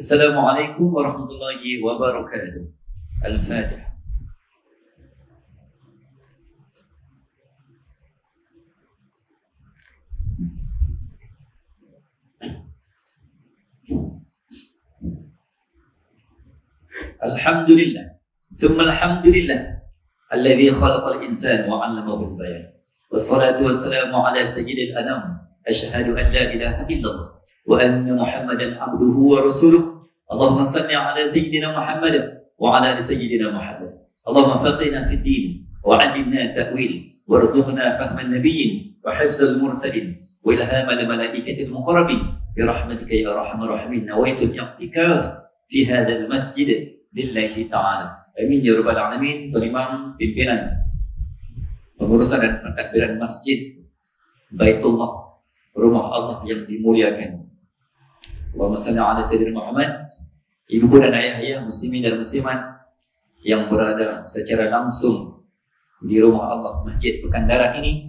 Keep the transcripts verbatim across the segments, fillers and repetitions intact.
Assalamualaikum warahmatullahi wabarakatuh. Al-Fatihah. Alhamdulillah, thumma alhamdulillah alladhi khalaqal insana wa 'allamahu al-bayan. Wassalatu wassalamu ala sayyidil anam. Asyhadu an la ilaha illallah wa anna Muhammadan abduhu wa rasuluh. Allahumma salli ala sayyidina Muhammad wa ala ali sayyidina Muhammad. Allahumma faqihna fid din wa 'allimna ta'wil warzuqna fahman nabiyyin wa hifzal mursalin wa ilhamal malaikatil muqarrabin bi rahmatika ya arhamar rahimin. Nawaitu al-i'tikaf fi hadzal masjid lillahi ta'ala. Amin ya rabbal alamin. Tuan Imam pimpinan pengurusan dan pentadbiran masjid Baitullah, rumah Allah yang dimuliakan. Allahumma salli ala sayyidina Muhammad. Ibu dan ayah-ayah muslimin dan muslimat yang berada secara langsung di rumah Allah Masjid Pekanbaran ini,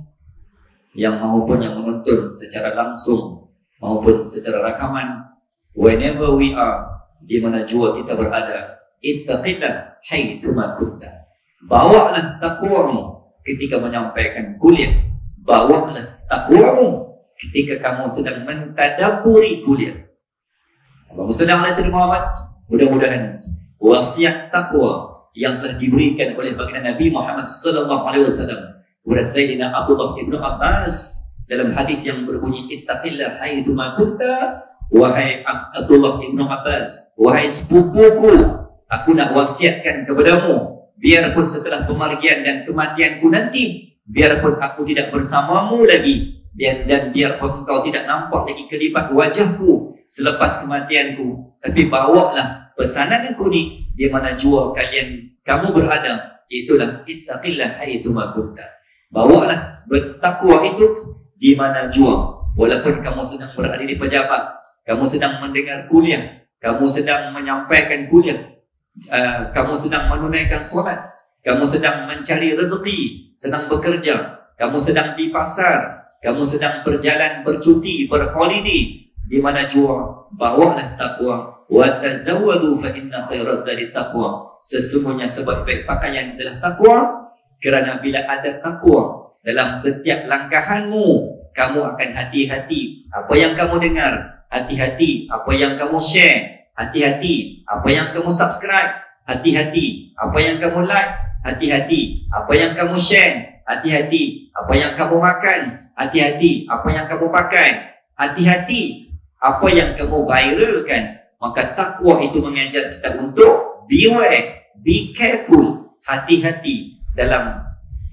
yang maupun yang menonton secara langsung maupun secara rakaman, whenever we are, di mana jua kita berada, ittaqillah haitsuma kunta. Bawalah takwamu ketika menyampaikan kuliah. Bawalah takwamu ketika kamu sedang mentadabburi kuliah. Allahumma shalli ala sayyidina Muhammad. Mudah-mudahan wasiat takwa yang telah diberikan oleh baginda Nabi Muhammad sallallahu alaihi wasallam kepada Sayyidina Abdullah ibnu Abbas dalam hadis yang berbunyi ittaqillah haitsuma kunta. Wahai Abdullah ibnu Abbas, wahai sepupuku, aku nak wasiatkan kepadamu, biarpun setelah pemargian dan kematianku nanti, biarpun aku tidak bersamamu lagi, dan, dan biarpun engkau tidak nampak lagi kelipat wajahku selepas kematianku, tapi bawalah pesananku ni di mana jua kalian kamu berada, itulah ittaqillah haitsuma kunta. Bawalah bertakwa itu di mana jua, walaupun kamu sedang berada di pejabat, kamu sedang mendengar kuliah, kamu sedang menyampaikan kuliah, Uh, kamu sedang menunaikan solat, kamu sedang mencari rezeki, sedang bekerja, kamu sedang di pasar, kamu sedang berjalan, bercuti, berholiday, di mana jua, bawalah takwa. Wa tazawwadu fa inna khairaz zadi taqwa. Sesungguhnya sebaik-baik pakaian adalah takwa, kerana bila ada takwa dalam setiap langkahanmu, kamu akan hati-hati apa yang kamu dengar, hati-hati apa yang kamu share, hati-hati apa yang kamu subscribe, hati-hati apa yang kamu like, hati-hati apa yang kamu share, hati-hati apa yang kamu makan, hati-hati apa yang kamu pakai, hati-hati apa yang kamu viralkan. Maka takwa itu mengajar kita untuk beware, be careful, hati-hati dalam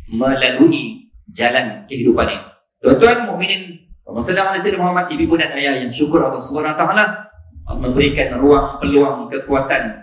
melalui jalan kehidupan ini. Tuan-tuan mukminin, wassalamualaikum warahmatullahi wabarakatuh, ibu dan ayah yang syukur Allah Subhanahu wa taala memberikan ruang, peluang, kekuatan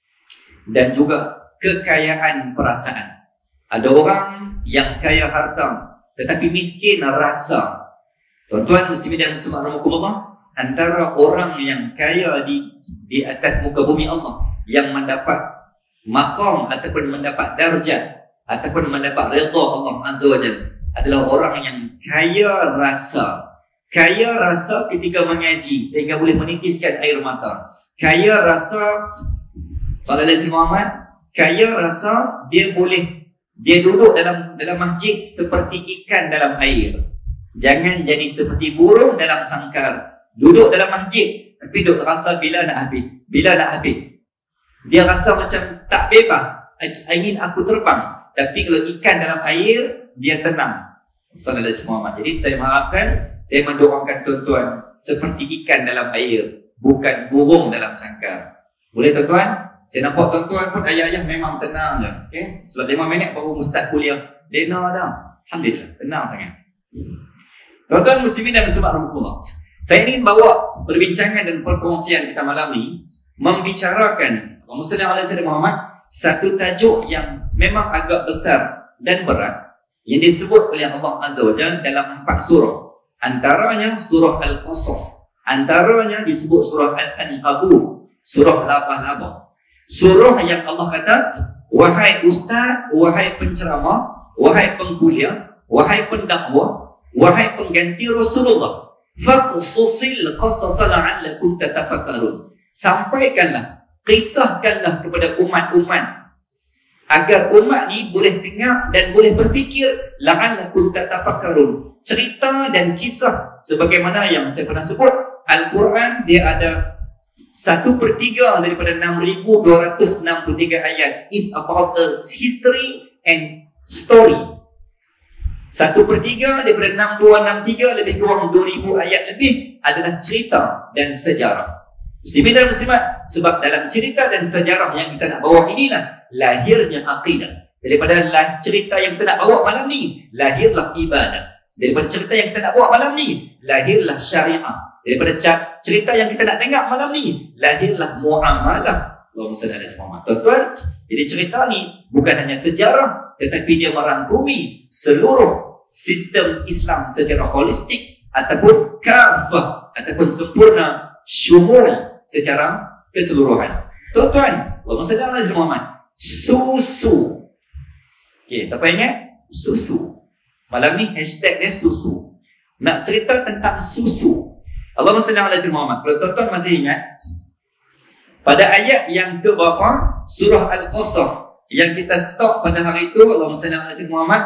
dan juga kekayaan perasaan. Ada orang yang kaya harta tetapi miskin rasa. Tuan-tuan muslimin dan muslimat rahimakumullah, antara orang yang kaya di di atas muka bumi Allah, yang mendapat maqam ataupun mendapat darjat ataupun mendapat redha Allah Azza wa Jalla, adalah orang yang kaya rasa. Kaya rasa ketika mengaji sehingga boleh menitiskan air mata. Kaya rasa sallallahu alaihi Muhammad, kaya rasa dia boleh dia duduk dalam dalam masjid seperti ikan dalam air. Jangan jadi seperti burung dalam sangkar. Duduk dalam masjid tapi duduk rasa bila nak habis, bila nak habis. Dia rasa macam tak bebas, ingin aku terbang. Tapi kalau ikan dalam air, dia tenang. Sallallahu alaihi Muhammad. Jadi saya mengharapkan, saya mendoakan tuan-tuan seperti ikan dalam air, bukan burung dalam sangkar. Boleh tuan-tuan? Saya nampak tuan-tuan pun ayah-ayah memang tenang je. Okay? Sebab lima minit baru ustaz kuliah. Lena dah. Alhamdulillah, tenang sangat. Tuan-tuan muslimin dan muslimat rahimakumullah, saya ingin bawa perbincangan dan perkongsian kita malam ni membicarakan Muslim alaihi Muhammad, satu tajuk yang memang agak besar dan berat yang disebut oleh Allah Azza wa Jalla dalam empat surah. Antaranya surah Al-Qasas, antaranya disebut surah Al-Ankabut, surah Labah-Labah. Surah yang Allah kata, wahai ustaz, wahai penceramah, wahai pengkuliah, wahai pendakwah, wahai pengganti Rasulullah, faqsusil qasasa la'allakum tatafakkarun. sampaikanlah, kisahkanlah kepada umat-umat agar umat ni boleh dengar dan boleh berfikir, la'allakum tatafakkarun. Cerita dan kisah sebagaimana yang saya pernah sebut, Al-Quran dia ada satu per tiga daripada enam ribu dua ratus enam puluh tiga ayat is about a history and story. Satu per tiga daripada enam ribu dua ratus enam puluh tiga lebih kurang dua ribu ayat lebih adalah cerita dan sejarah. Muslimin dan muslimat, sebab dalam cerita dan sejarah yang kita nak bawa inilah lahirnya akidah. Daripada cerita yang kita nak bawa malam ni, lahirlah ibadah. Daripada cerita yang kita nak bawa malam ni, lahirlah syariah. Daripada cerita yang kita nak dengar malam ni, lahirlah muamalah. Allahumma salli ala Muhammad. Tuan-tuan, jadi cerita ni bukan hanya sejarah, tetapi dia merangkumi seluruh sistem Islam secara holistik ataupun kafah ataupun sempurna, syumul secara keseluruhan. Tuan-tuan, Allahumma salli ala Muhammad. Susu. Okey, siapa ingat? Susu. Malam ni hashtag dia susu. Nak cerita tentang susu. Allahumma salli ala Muhammad. Kalau tuan-tuan masih ingat, pada ayat yang ke berapa? Surah Al-Qasas yang kita stop pada hari itu, Allahumma salli ala Muhammad,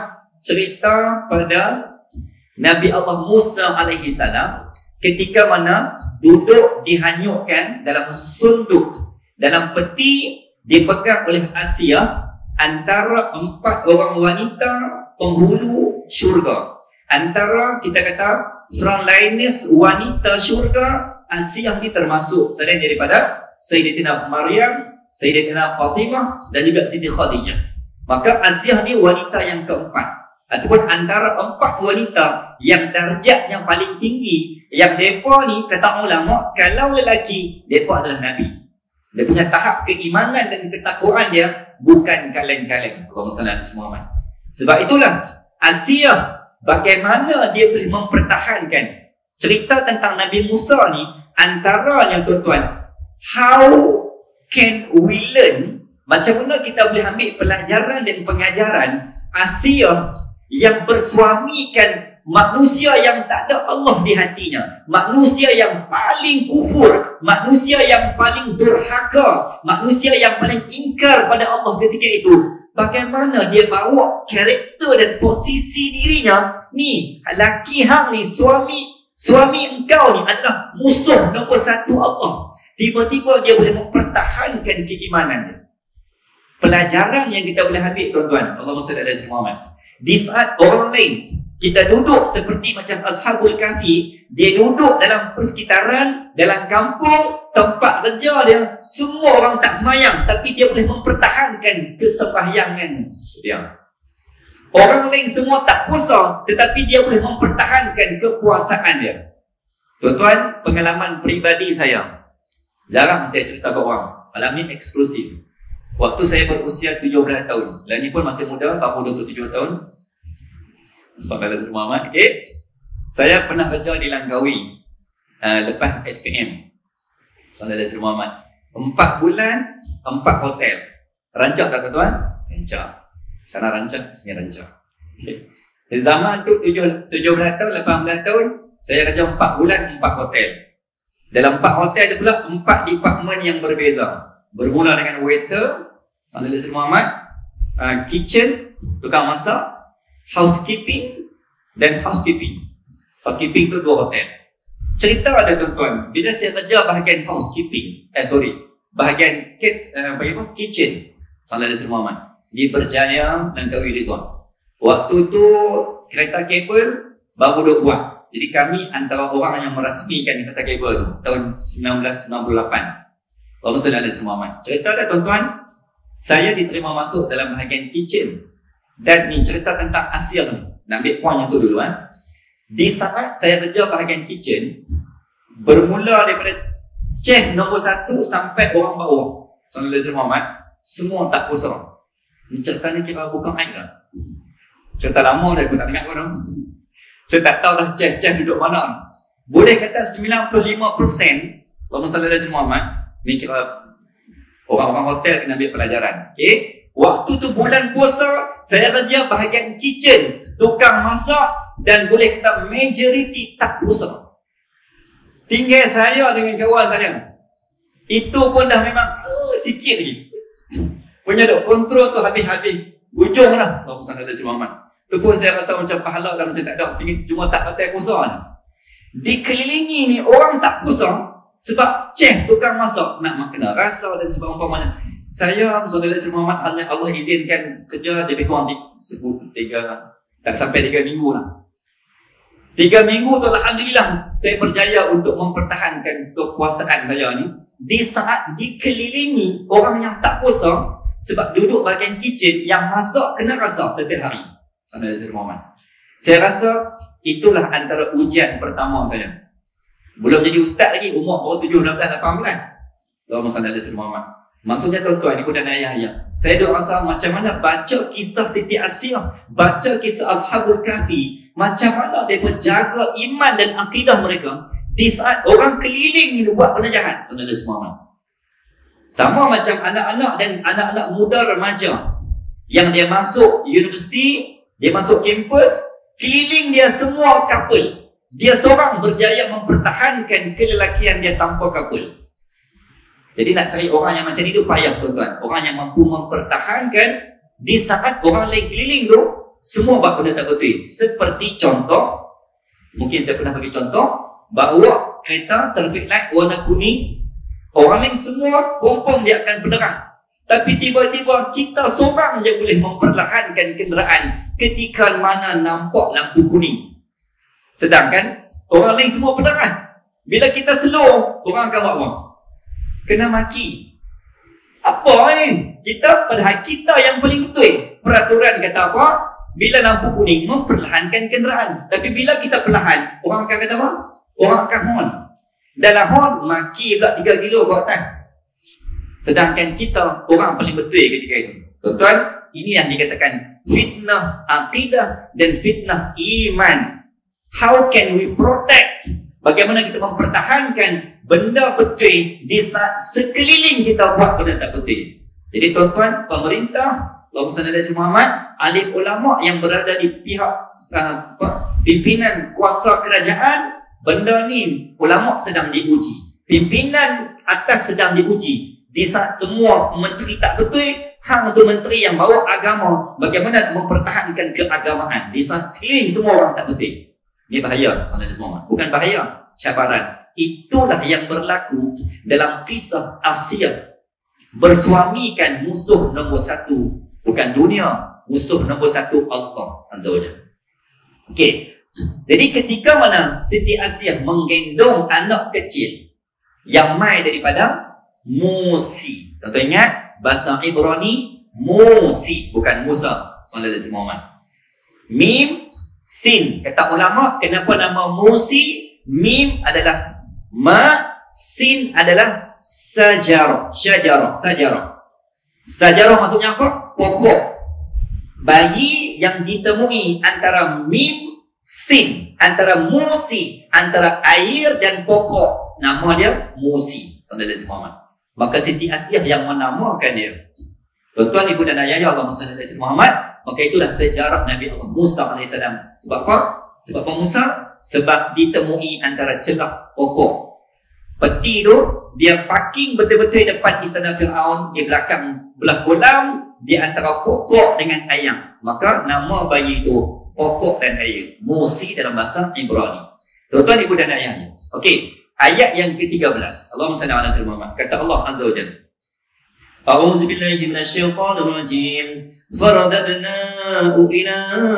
cerita pada Nabi Allah Musa alaihi salam ketika mana duduk dihanyutkan dalam sunduk, dalam peti dipegang oleh Asia antara empat orang wanita penghulu syurga. Antara kita kata frontliners wanita syurga, Asia ni termasuk selain daripada Sayyidatina Maryam, Sayyidatina Fatimah dan juga Siti Khadijah. Maka Asia ni wanita yang keempat, ataupun antara empat wanita yang darjat yang paling tinggi, yang mereka ni kata ulama kalau lelaki mereka adalah Nabi. Dia punya tahap keimanan dan ketakwaan dia bukan kaleng-kaleng. Allahumma salli ala Muhammad. Sebab itulah Asia, bagaimana dia boleh mempertahankan cerita tentang Nabi Musa ni, antaranya tuan-tuan, how can we learn, macam mana kita boleh ambil pelajaran dan pengajaran Asia yang bersuamikan manusia yang tak ada Allah di hatinya, manusia yang paling kufur, manusia yang paling durhaka, manusia yang paling ingkar pada Allah ketika itu. Bagaimana dia bawa karakter dan posisi dirinya ni, laki hang ni, suami suami engkau ni adalah musuh nombor satu Allah. Tiba-tiba dia boleh mempertahankan keimanan dia. Pelajaran yang kita boleh ambil tuan-tuan, Allahumma salli ala Muhammad. Di saat orang lain kita duduk seperti macam Ashabul Kahfi, dia duduk dalam persekitaran, dalam kampung, tempat kerja dia, semua orang tak semayang, tapi dia boleh mempertahankan kesembahyangan dia. Orang lain semua tak puasa, tetapi dia boleh mempertahankan kepuasaan dia. Tuan-tuan, pengalaman peribadi saya, jarang saya cerita ke orang. Malam ni eksklusif. Waktu saya berusia tujuh belas tahun, dan ni pun masih muda, baru dua puluh tujuh tahun. Sampai Rasul Muhammad. Okay. Saya pernah kerja di Langkawi uh, lepas S P M. Sampai Rasul Muhammad. Empat bulan, empat hotel. Rancak tak tuan-tuan? Rancak. Sana rancak, sini rancak. Okay. Di zaman tu tujuh belas tahun, lapan belas tahun, saya kerja empat bulan, empat hotel. Dalam empat hotel tu pula empat department yang berbeza. Bermula dengan waiter, Sampai Rasul Muhammad, uh, kitchen, tukang masak, housekeeping dan housekeeping. Housekeeping tu dua hotel. Cerita ada tuan-tuan, bila saya kerja bahagian housekeeping, eh sorry, bahagian kit, uh, bagaimana kitchen, Sallallahu Alaihi Muhammad di Berjaya Langkawi Resort. Waktu tu kereta kabel baru duk buat. Jadi kami antara orang yang merasmikan kereta kabel tu tahun sembilan belas sembilan puluh lapan. Allahumma salli ala Muhammad. Cerita dah tuan-tuan, saya diterima masuk dalam bahagian kitchen. Dan ni cerita tentang Asia ni. Nak ambil poin yang tu dulu eh. Di saat saya kerja bahagian kitchen, bermula daripada chef nombor satu sampai orang bawah, Sallallahu Alaihi Muhammad, semua tak puasa. Ni cerita ni kira bukan air lah. Cerita lama dah, aku tak dengar pun. Saya tak tahu dah chef-chef duduk mana. Boleh kata sembilan puluh lima peratus Allahumma salli ala Muhammad, ni kira orang-orang hotel kena ambil pelajaran. Okay. Waktu tu bulan puasa, saya kerja bahagian kitchen, tukang masak, dan boleh kata majoriti tak puasa. Tinggal saya dengan kawan saya. Itu pun dah memang uh, sikit lagi. Punya dok kontrol tu habis-habis. Hujung lah. Allah Muhammad Sallallahu Alaihi Wasallam. Tu pun saya rasa macam pahala dah macam tak ada. Cuma tak pakai puasa. Dikelilingi ni orang tak puasa sebab chef tukang masak nak kena rasa dan sebab umpamanya. Saya Sallallahu Alaihi Wasallam hanya Allah izinkan kerja lebih kurang sebut tiga tak sampai tiga minggu lah. Tiga minggu tu alhamdulillah saya berjaya untuk mempertahankan kekuasaan saya ni di saat dikelilingi orang yang tak puasa sebab duduk bahagian kitchen yang masak kena rasa setiap hari. Sallallahu Alaihi Wasallam. Saya rasa itulah antara ujian pertama saya. Belum jadi ustaz lagi, umur baru tujuh, lapan belas, lapan belas. Allahumma salli ala sayyidina Muhammad. Maksudnya tuan-tuan, ibu dan ayah ya. Saya duk rasa macam mana baca kisah Siti Asiyah, baca kisah Ashabul Kahfi, macam mana mereka jaga iman dan akidah mereka di saat orang keliling ni buat benda jahat. Sallallahu Alaihi Wasallam. Sama macam anak-anak dan anak-anak muda remaja yang dia masuk universiti, dia masuk kampus, keliling dia semua couple. Dia seorang berjaya mempertahankan kelelakian dia tanpa couple. Jadi nak cari orang yang macam ni tu payah tuan-tuan. Orang yang mampu mempertahankan di saat orang lain keliling tu semua buat benda tak betul. Seperti contoh, mungkin saya pernah bagi contoh, bawa kereta traffic light warna kuning, orang lain semua confirm dia akan berderang. Tapi tiba-tiba kita seorang je boleh memperlahankan kenderaan ketika mana nampak lampu kuning. Sedangkan orang lain semua berderang. Bila kita slow, orang akan buat apa? Kena maki. Apa ni? Kita padahal kita yang paling betul. Peraturan kata apa? Bila lampu kuning memperlahankan kenderaan. Tapi bila kita perlahan, orang akan kata apa? Orang akan horn. Dalam horn maki pula tiga kilo ke atas. Sedangkan kita orang paling betul ketika itu. Tuan-tuan, ini yang dikatakan fitnah akidah dan fitnah iman. How can we protect? Bagaimana kita mempertahankan benda betul di saat sekeliling kita buat benda tak betul. Jadi tuan-tuan, pemerintah, Allahumma salli ala Muhammad, alim ulama yang berada di pihak uh, apa, pimpinan kuasa kerajaan, benda ni ulama sedang diuji. Pimpinan atas sedang diuji. Di saat semua menteri tak betul, hang tu menteri yang bawa agama, bagaimana mempertahankan keagamaan di saat sekeliling semua orang tak betul. Ini bahaya, Sallallahu. Bukan bahaya, cabaran. Itulah yang berlaku dalam kisah Asiyah. Bersuamikan musuh nombor satu, bukan dunia, musuh nombor satu Allah Azza wa Jalla. Okey. Jadi ketika mana Siti Asiyah menggendong anak kecil yang mai daripada Musi. Tuan-tuan ingat bahasa Ibrani Musi, bukan Musa. Sallallahu alaihi wasallam. Mim sin. Kata ulama, kenapa nama Musi? Mim adalah ma, sin adalah sajarah. Syajarah, sajarah. Sajarah maksudnya apa? Pokok. Bayi yang ditemui antara mim, sin, antara Musi, antara air dan pokok, nama dia Musi. Sallallahu alaihi wasallam. Maka Siti Asiyah yang menamakan dia. Tuan-tuan, ibu dan ayah Allah Sallallahu alaihi Muhammad, maka itulah sejarah Nabi Allah Musa alaihissalam. Sebab apa? Sebab apa Musa? Sebab ditemui antara celah pokok. Peti tu dia parking betul-betul depan istana Firaun, di belakang belah kolam, di antara pokok dengan ayam. Maka nama bayi itu pokok dan air. Musi dalam bahasa Ibrani. Tuan-tuan, ibu dan ayahnya. Okey. Ayat yang ke tiga belas. Allahumma salli ala sayyidina Muhammad. Kata Allah Azza wa Jalla. A'udzu billahi minasyaitonir rajim. Faradadnahu ila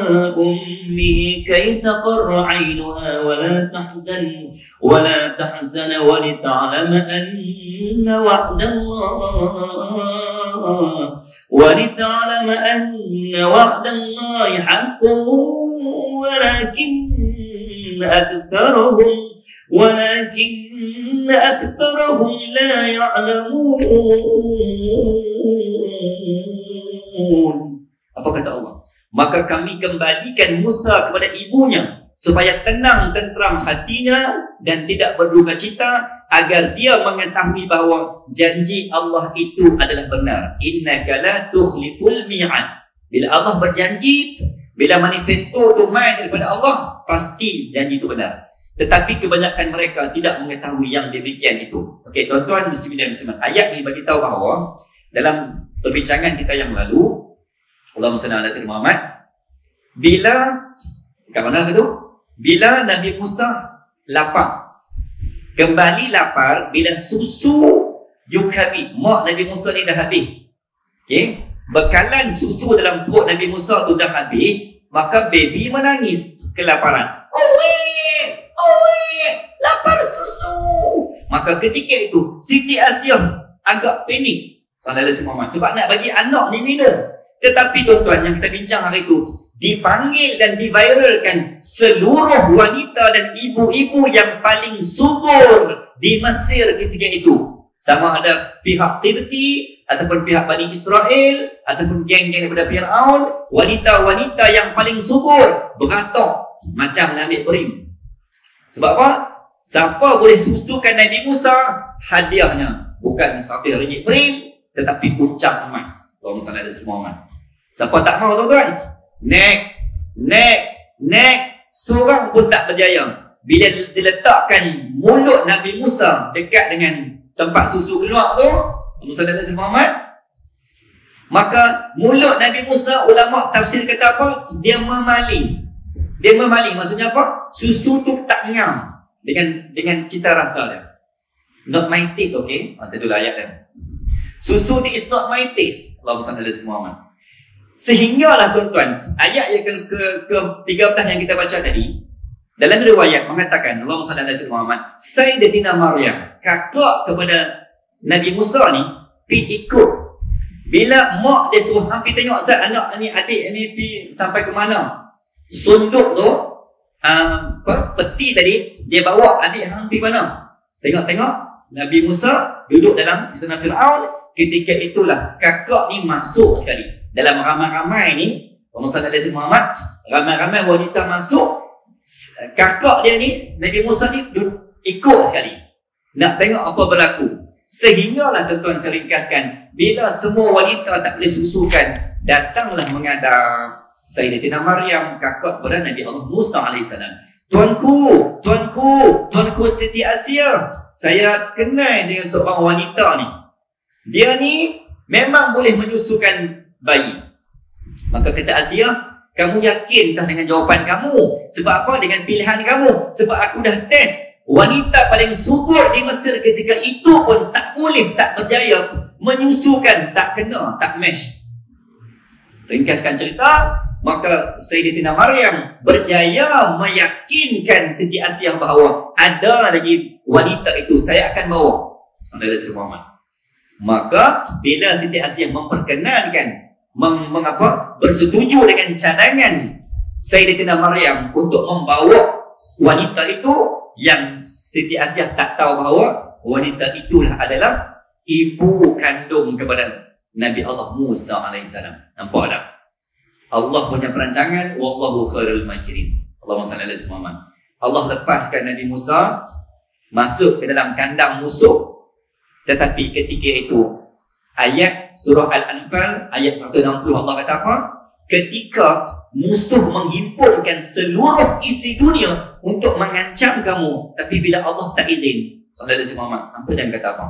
ummihi kay taqarra 'aynuha wa la tahzan wa la tahzan wa li ta'lama anna wa'da Allah wa li ta'lama anna wa'da Allah haqqun walakin aktharuhum ولكن أكثرهم لا يعلمون. Apa kata Allah? Maka kami kembalikan Musa kepada ibunya supaya tenang tentram hatinya dan tidak berduka cita, agar dia mengetahui bahawa janji Allah itu adalah benar. Innaka la tukhliful mi'ad. Bila Allah berjanji, bila manifesto tu mai daripada Allah, pasti janji itu benar. Tetapi kebanyakan mereka tidak mengetahui yang demikian itu. Okey, tuan-tuan muslimin dan muslimat, ayat ini bagi tahu bahawa dalam perbincangan kita yang lalu, Allahumma salli ala sayyidina Muhammad, bila kat mana tu? Bila Nabi Musa lapar. Kembali lapar bila susu yukabi, mak Nabi Musa ni dah habis. Okey, bekalan susu dalam perut Nabi Musa tu dah habis, maka baby menangis kelaparan. Oi! Oi! Lapar susu. Maka ketika itu Siti Asiyah agak panik. Sallallahu alaihi wasallam, sebab nak bagi anak ni minum. Tetapi tuan-tuan yang kita bincang hari itu, dipanggil dan diviralkan seluruh wanita dan ibu-ibu yang paling subur di Mesir ketika itu. Sama ada pihak Qibti ataupun pihak Bani Israel ataupun geng-geng daripada Fir'aun, wanita-wanita yang paling subur beratok macam Nabi Ibrahim. Sebab apa? Siapa boleh susukan Nabi Musa, hadiahnya bukan seratus ringgit Ibrahim, tetapi puncak emas. Allahumma salli ala sayyidina Muhammad. Siapa tak mau tuan-tuan? Next, next, next. Seorang pun tak berjaya. Bila diletakkan mulut Nabi Musa dekat dengan tempat susu keluar tu, Allahumma salli ala sayyidina Muhammad, maka mulut Nabi Musa, ulama tafsir kata apa? Dia memaling. Dia memaling, maksudnya apa? Susu tu tak ngam dengan dengan cita rasa dia. Not my taste, okay? Ah, itulah ayat dia. Susu ni is not my taste. Allahumma salli ala sayyidina Muhammad. Sehinggalah tuan-tuan, ayat yang ke, ke, ke tiga belas yang kita baca tadi, dalam riwayat mengatakan, Allahumma salli ala sayyidina Muhammad, Sayyidatina Maryam, kakak kepada Nabi Musa ni, pi ikut. Bila mak dia suruh hampir tengok Zat anak ni, adik ni pi sampai ke mana. Sunduk tu, uh, apa, peti tadi, dia bawa adik hampir mana. Tengok-tengok, Nabi Musa duduk dalam istana Fir'aun. Ketika itulah kakak ni masuk sekali. Dalam ramai-ramai ni, Muhammad sallallahu alaihi wasallam, ramai-ramai wanita masuk. Kakak dia ni, Nabi Musa ni ikut sekali. Nak tengok apa berlaku. Sehinggalah tuan-tuan saya ringkaskan, bila semua wanita tak boleh susukan, datanglah menghadap Sayyidatina Maryam, kakak kepada Nabi Allah Musa alaihissalam. Tuanku, tuanku, tuanku Siti Asiyah, saya kenal dengan seorang wanita ni. Dia ni memang boleh menyusukan bayi. Maka kata Asiyah, kamu yakinkah dengan jawapan kamu? Sebab apa? Dengan pilihan kamu. Sebab aku dah test. Wanita paling subur di Mesir ketika itu pun tak boleh, tak berjaya menyusukan, tak kena, tak match. Ringkaskan cerita, maka Sayyidatina Maryam berjaya meyakinkan Siti Asiyah bahawa ada lagi wanita itu, saya akan bawa. Sallallahu alaihi wasallam. Maka bila Siti Asiyah memperkenankan, meng, mengapa bersetuju dengan cadangan Sayyidatina Maryam untuk membawa wanita itu, yang Siti Asiyah tak tahu bahawa wanita itulah adalah ibu kandung kepada Nabi Allah Musa alaihissalam. Nampak tak? Allah punya perancangan, wallahu khairul makirin. Allahumma salli ala sayyidina Muhammad. Allah lepaskan Nabi Musa masuk ke dalam kandang musuh. Tetapi ketika itu, ayat surah Al-Anfal ayat seratus enam puluh, Allah kata apa? Ketika musuh menghimpunkan seluruh isi dunia untuk mengancam kamu, tapi bila Allah tak izin, sallallahu alaihi wasallam, apa jangan kata apa?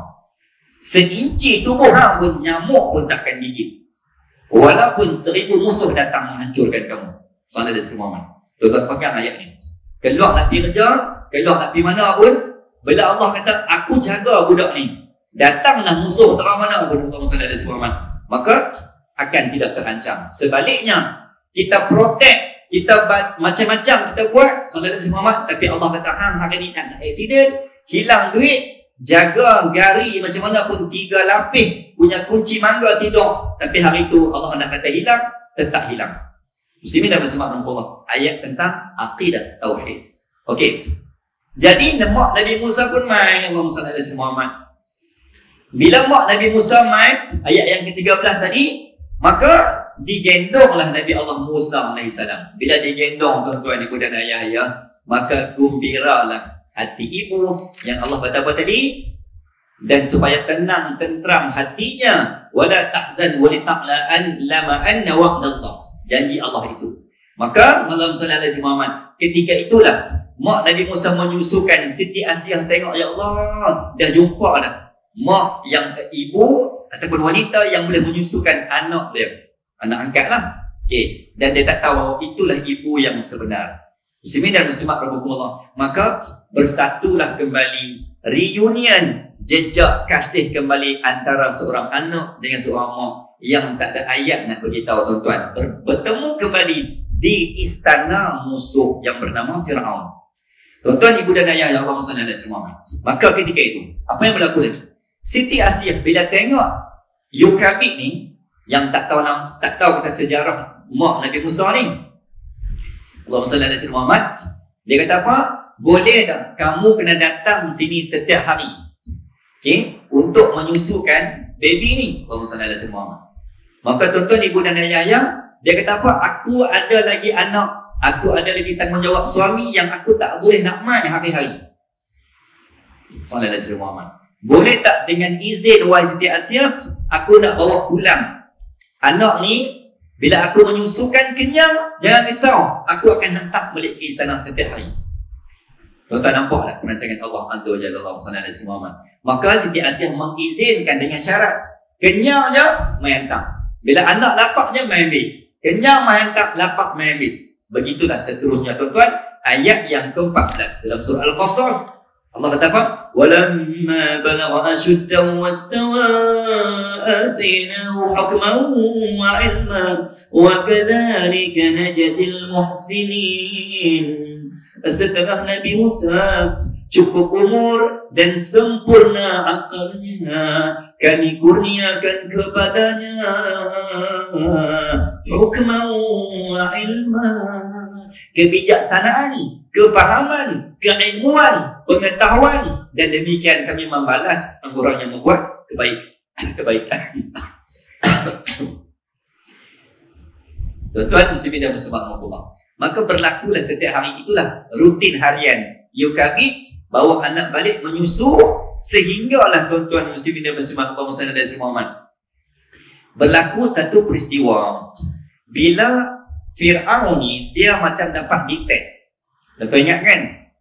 Seinci tubuh hang pun nyamuk pun takkan gigit. Walaupun seribu musuh datang menghancurkan kamu. Sallallahu alaihi wasallam. Tuan-tuan pegang ayat ni. Keluar nak pergi kerja, keluar nak pergi mana pun, bila Allah kata aku jaga budak ni, datanglah musuh terang mana pun, sallallahu alaihi wasallam, maka akan tidak terancam. Sebaliknya, kita protect, kita macam-macam kita buat, sallallahu alaihi wasallam, tapi Allah kata hang hari ni ada accident, hilang duit, jaga gari macam mana pun tiga lapis, punya kunci mangga tidur, tapi hari itu Allah nak kata hilang, tetap hilang. Muslimin dan muslimat Allah, ayat tentang akidah tauhid. Okey. Jadi mak Nabi Musa pun main, Allahumma salli ala sayyidina Muhammad. Bila mak Nabi Musa main, ayat yang ke tiga belas tadi, maka digendonglah Nabi Allah Musa alaihissalam. Bila digendong tuan-tuan ibu dan ayah ya, maka gembiralah hati ibu yang Allah kata apa tadi, dan supaya tenang tentram hatinya, wala tahzan wa litaqla an lama anna wa'dallah, janji Allah itu. Maka Allahumma salli ala sayyidina Muhammad, ketika itulah mak Nabi Musa menyusukan, Siti Asiyah tengok, ya Allah, dah jumpa dah mak yang ibu ataupun wanita yang boleh menyusukan anak dia, anak angkat lah. Okay. Dan dia tak tahu bahawa itulah ibu yang sebenar. Muslimin dan muslimat rahimakumullah, maka bersatulah kembali, reunion, jejak kasih kembali antara seorang anak dengan seorang mak yang tak ada ayat nak beritahu tuan-tuan. Bertemu kembali di istana musuh yang bernama Fir'aun. Tuan-tuan, ibu dan ayah yang Allah SWT semua. Maka ketika itu, apa yang berlaku lagi? Siti Asiyah bila tengok Yukabid ni, yang tak tahu tak tahu kata sejarah mak Nabi Musa ni, Allahumma salli ala sayyidina Muhammad, dia kata apa? Boleh tak kamu kena datang sini setiap hari, okay, untuk menyusukan baby ni. Allahumma salli ala sayyidina Muhammad. Maka tuan-tuan, ibu dan ayah, dia kata apa? Aku ada lagi anak, aku ada lagi tanggungjawab suami yang aku tak boleh nak main hari-hari. Salli ala sayyidina Muhammad. Boleh tak dengan izin wahai Siti Asiyah, aku nak bawa pulang anak ni. Bila aku menyusukan kenyang, jangan risau, aku akan hantar balik ke istana setiap hari. Tuan-tuan nampak tak perancangan Allah Azza wa Jalla, Allahumma salli ala sayyidina Muhammad. Maka Siti Asiyah mengizinkan dengan syarat, kenyang je main hantar, bila anak lapar je main ambil, kenyang main hantar, lapar main ambil. Begitulah seterusnya tuan-tuan. Ayat yang ke empat belas dalam surah Al-Qasas, Allah kata apa? Walamma balagha ashuddahu wastawa atainahu hukman wa ilma wa kadzalika najzil muhsinin. Setelah Nabi Musa cukup umur dan sempurna akalnya, kami kurniakan kepadanya hukman wa ilma, kebijaksanaan, kefahaman, keilmuan, pengetahuan, dan demikian kami membalas orang yang membuat kebaikan. kebaikan. Tuan-tuan, muslimin dan muslimat rahimahullah, maka berlakulah setiap hari itulah rutin harian Yukabid bawa anak balik menyusu, sehinggalah tuan-tuan muslimin dan muslimat Muhammad, berlaku satu peristiwa bila Fir'aun ni dia macam dapat detect. Tuan-tuan ingat kan?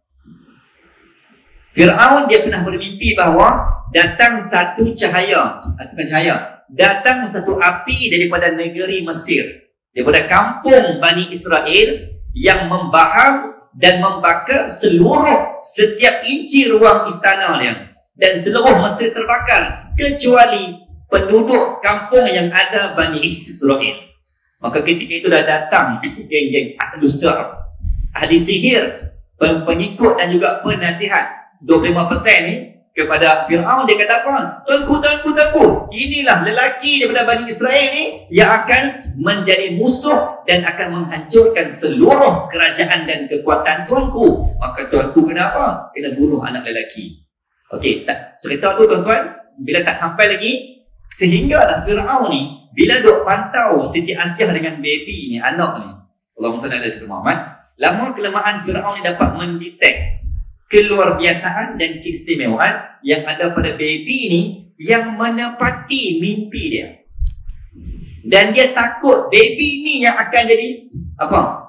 Fir'aun dia pernah bermimpi bahawa datang satu cahaya, bukan cahaya, datang satu api daripada negeri Mesir, daripada kampung Bani Israel, yang membaham dan membakar seluruh setiap inci ruang istana dia, dan seluruh Mesir terbakar kecuali penduduk kampung yang ada Bani Israel. Maka ketika itu dah datang geng-geng ahli sihir, ahli sihir, pengikut dan juga penasihat dua puluh lima peratus ni kepada Fir'aun. Dia kata apa? Tuanku, tuanku, tuanku, inilah lelaki daripada Bani Israel ni yang akan menjadi musuh dan akan menghancurkan seluruh kerajaan dan kekuatan tuanku. Maka tuanku kenapa? Kena bunuh anak lelaki. Okey, tak cerita tu tuan-tuan, bila tak sampai lagi, sehinggalah Fir'aun ni bila duk pantau Siti Asiyah dengan baby ni, anak ni, Allahumma salli ala sayyidina Muhammad, lama kelamaan Fir'aun ni dapat mendetek keluar biasaan dan keistimewaan yang ada pada baby ni, yang menepati mimpi dia. Dan dia takut baby ni yang akan jadi apa?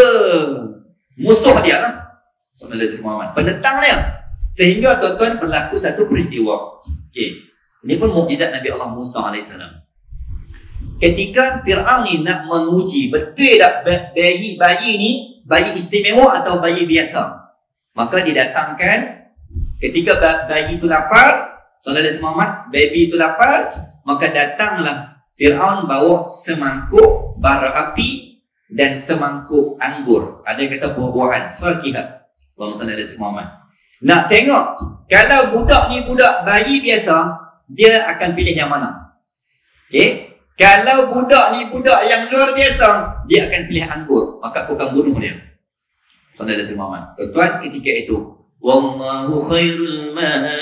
Pemusuh dia lah. Sallallahu alaihi wasallam, penentang dia. Sehingga tuan-tuan berlaku satu peristiwa. Okey. Ini pun mukjizat Nabi Allah Musa alaihissalam. Ketika Fir'aun ni nak menguji betul tak bayi bayi ni bayi istimewa atau bayi biasa, maka didatangkan ketika bayi itu lapar, sallallahu alaihi wasallam, baby itu lapar, maka datanglah Fir'aun bawa semangkuk bara api dan semangkuk anggur. Ada yang kata buah-buahan, fakihah. Allahumma salli ala sayyidina Muhammad. Nak tengok kalau budak ni budak bayi biasa, dia akan pilih yang mana? Okey. Kalau budak ni budak yang luar biasa, dia akan pilih anggur, maka aku akan bunuh dia. Sallallahu alaihi wasallam. Tuan-tuan, ketika itu, wallahu khairul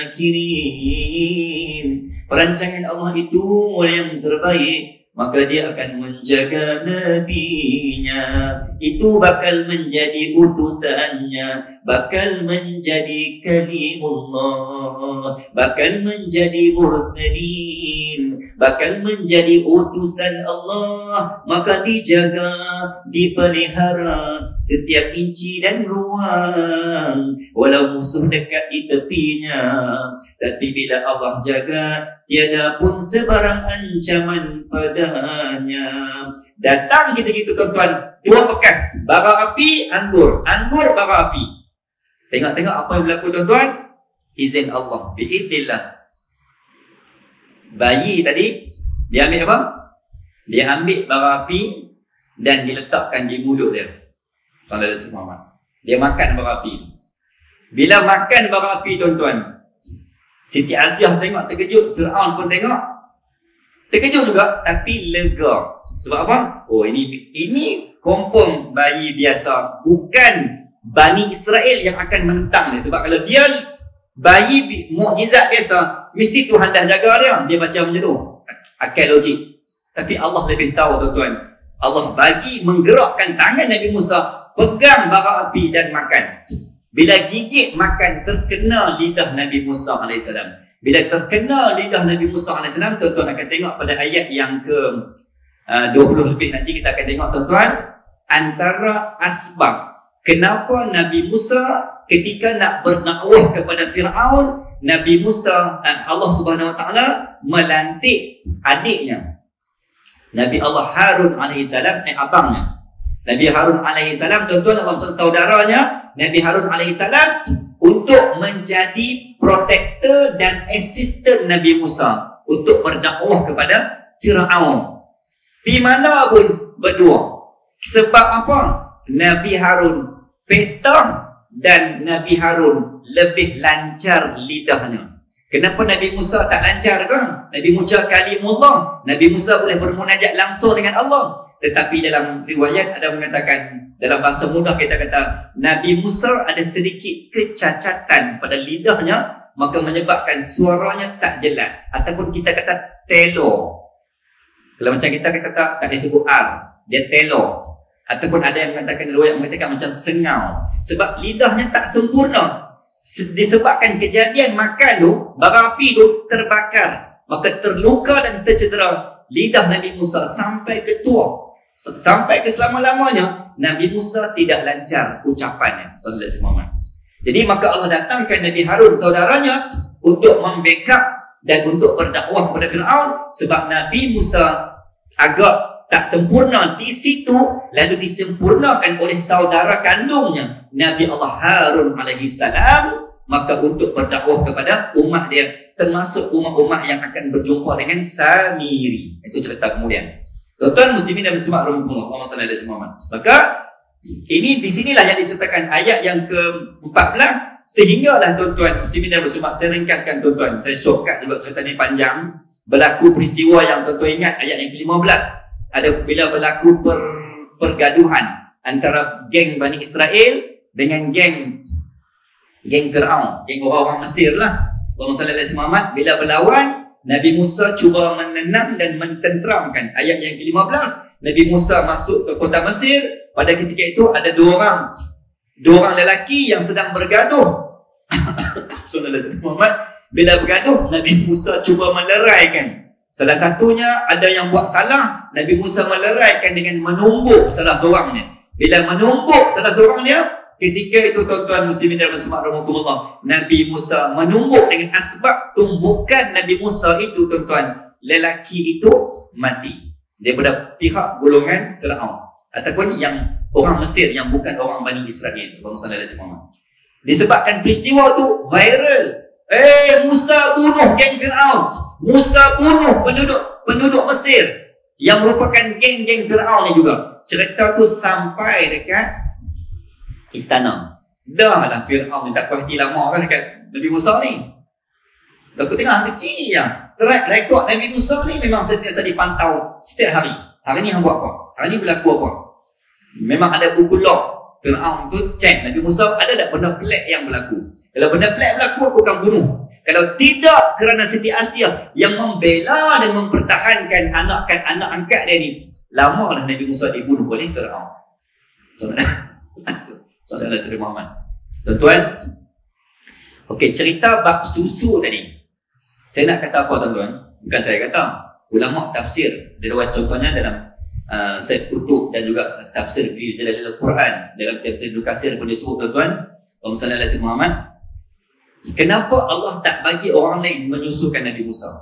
makirin, perancangan Allah itu yang terbaik, maka dia akan menjaga nabinya, itu bakal menjadi utusannya, bakal menjadi kalimullah, bakal menjadi mursalin, bakal menjadi utusan Allah, maka dijaga, dipelihara setiap inci dan ruang, walau musuh dekat di tepinya. Tapi bila Allah jaga, tiada pun sebarang ancaman padanya. Datang gitu-gitu tuan-tuan, dua pekan, bara api, anggur, anggur, bara api. Tengok-tengok apa yang berlaku tuan-tuan. Izin Allah, biidznillah. Bayi tadi, dia ambil apa? Dia ambil bara api dan diletakkan di mulut dia. Sallallahu alaihi wasallam. Dia makan bara api. Bila makan bara api tuan-tuan, Siti Asiah tengok terkejut, Fir'aun pun tengok terkejut juga, tapi lega. Sebab apa? Oh, ini ini kompong bayi biasa, bukan Bani Israel yang akan menentang dia. Sebab kalau dia bayi mukjizat biasa, mesti Tuhan dah jaga dia. Dia macam macam tu, akal logik. Tapi Allah lebih tahu tuan-tuan. Allah bagi menggerakkan tangan Nabi Musa, pegang bara api dan makan. Bila gigit makan, terkena lidah Nabi Musa alaihissalam. Bila terkena lidah Nabi Musa alaihissalam, tuan-tuan akan tengok pada ayat yang ke uh, dua puluh lebih. Nanti kita akan tengok tuan-tuan, antara asbab kenapa Nabi Musa ketika nak berdakwah kepada Fir'aun, Nabi Musa, Allah Subhanahu Wa Taala melantik adiknya, Nabi Allah Harun alaihissalam, eh abangnya Nabi Harun alaihissalam, tuan-tuan, Allah saudaranya Nabi Harun alaihissalam, untuk menjadi protektor dan asisten Nabi Musa untuk berdakwah kepada Fir'aun. Di mana pun berdua. Sebab apa? Nabi Harun petah dan Nabi Harun lebih lancar lidahnya. Kenapa Nabi Musa tak lancar kan? Nabi Musa kalimullah. Nabi Musa boleh bermunajat langsung dengan Allah. Tetapi dalam riwayat ada mengatakan, dalam bahasa mudah kita kata, Nabi Musa ada sedikit kecacatan pada lidahnya, maka menyebabkan suaranya tak jelas. Ataupun kita kata telo. Kalau macam kita kata tak, tak disebut R, dia telo. Ataupun ada yang mengatakan, riwayat mengatakan macam sengau. Sebab lidahnya tak sempurna. Disebabkan kejadian makan tu, bara api tu terbakar, maka terluka dan tercedera lidah Nabi Musa sampai ke tua. Sampai ke selama-lamanya Nabi Musa tidak lancar ucapannya. Sallallahu alaihi wasallam. Jadi maka Allah datangkan Nabi Harun saudaranya untuk membackup dan untuk berdakwah kepada Fir'aun. Sebab Nabi Musa agak tak sempurna di situ, lalu disempurnakan oleh saudara kandungnya Nabi Allah Harun alaihi salam, maka untuk berdakwah kepada umat dia, termasuk umat-umat yang akan berjumpa dengan Samiri. Itu cerita kemudian. Tuan-tuan muslimin dan muslimat rahimahumullah, Allahumma salli alaihi wasallam. Maka ini di sinilah yang diceritakan ayat yang ke empat belas, sehinggalah tuan-tuan muslimin dan muslimat, saya ringkaskan tuan-tuan, saya shortcut sebab cerita ni panjang. Berlaku peristiwa yang tuan-tuan ingat, ayat yang ke lima belas, ada bila berlaku per, pergaduhan antara geng Bani Israel dengan geng geng Fir'aun, geng orang-orang Mesir lah. Allahumma salli alaihi wasallam. Bila berlawan, Nabi Musa cuba menenang dan mententeramkan. Ayat yang ke lima belas, Nabi Musa masuk ke kota Mesir. Pada ketika itu ada dua orang dua orang lelaki yang sedang bergaduh. Bila bergaduh, Nabi Musa cuba meleraikan. Salah satunya ada yang buat salah, Nabi Musa meleraikan dengan menumbuk salah seorangnya. Bila menumbuk salah seorangnya, ketika itu tuan-tuan muslimin dan muslimat rahimahumullah, Nabi Musa menumbuk dengan asbab tumbukan Nabi Musa itu tuan-tuan, lelaki itu mati daripada pihak golongan Fir'aun ataupun yang orang Mesir yang bukan orang Bani Israel. Disebabkan peristiwa itu viral. Eh, Musa bunuh geng Fir'aun, Musa bunuh penduduk penduduk Mesir yang merupakan geng-geng Fir'aun ni juga. Cerita tu sampai dekat istana. Dah lah Fir'aun ni tak puas hati lama kan dekat Nabi Musa ni. Aku tengok hang kecil je. Track rekod Nabi Musa ni memang sentiasa dipantau setiap hari. Hari ni hang buat apa? Hari ni berlaku apa? Memang ada buku log Fir'aun tu, cek Nabi Musa ada tak benda pelik yang berlaku. Kalau benda pelik berlaku, aku akan bunuh. Kalau tidak kerana Siti Asiah yang membela dan mempertahankan anak anak angkat dia ni, lama dah Nabi Musa dibunuh oleh Fir'aun. Sallallahu alaihi wasallam. Tuan-tuan, okey, cerita bab susu tadi. Saya nak kata apa tuan-tuan? Bukan saya kata. ulama tafsir, dia buat contohnya dalam uh, Said Qutb dan juga tafsir fi Zilalil Quran, dalam tafsir Ibnu Katsir pun disebut tuan-tuan, Allahumma salli ala sayyidina Muhammad. Kenapa Allah tak bagi orang lain menyusukan Nabi Musa?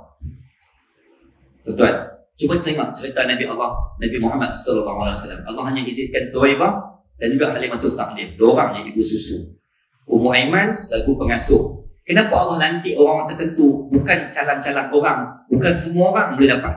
Tuan-tuan, cuba tengok cerita Nabi Allah, Nabi Muhammad sallallahu alaihi wasallam. Allah hanya izinkan Zuhairah dan juga Halimatus Sa'diyah, dua orang yang ibu susu. Ummu Aiman selaku pengasuh. Kenapa Allah lantik orang tertentu, bukan calang-calang orang, bukan semua orang boleh dapat?